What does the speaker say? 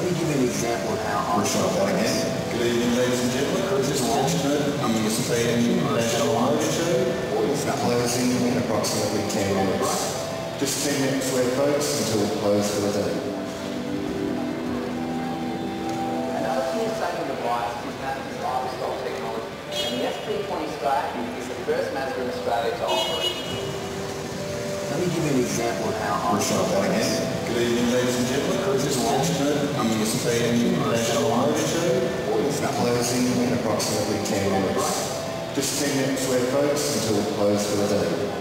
Let me give you an example of how We'll start that again. Good evening, ladies and gentlemen. This is Richmond. I'm participating in the National Motor Show. Closing in approximately 10 minutes. Just 10 minutes where, folks, until we close for the day. Another key saving device is Mazda's lifestyle technology, and the SP20 Strat is the first Mazda in Australia to offer it. Let me give you an example of how We'll start that again. Good evening, ladies and gentlemen. This is Richmond. I'm participating in the National Motor Show. Closing in approximately 10 minutes. Just 10 minutes where, folks, until we close for the day.